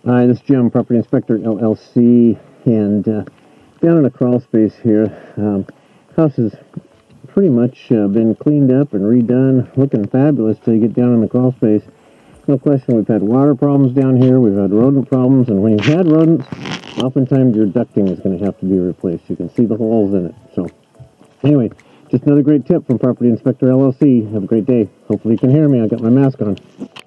Hi, this is Jim, Property Inspector LLC, and down in a crawl space here. House has pretty much been cleaned up and redone, looking fabulous till you get down in the crawl space. No question, we've had water problems down here, we've had rodent problems, and when you've had rodents, oftentimes your ducting is going to have to be replaced. You can see the holes in it. So, anyway, just another great tip from Property Inspector LLC. Have a great day. Hopefully you can hear me. I got my mask on.